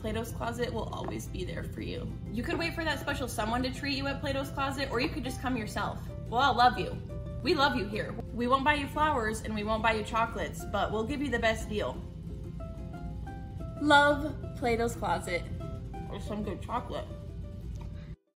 Plato's Closet will always be there for you. You could wait for that special someone to treat you at Plato's Closet, or you could just come yourself. We'll all love you. We love you here. We won't buy you flowers and we won't buy you chocolates, but we'll give you the best deal. Love Plato's Closet. Or some good chocolate.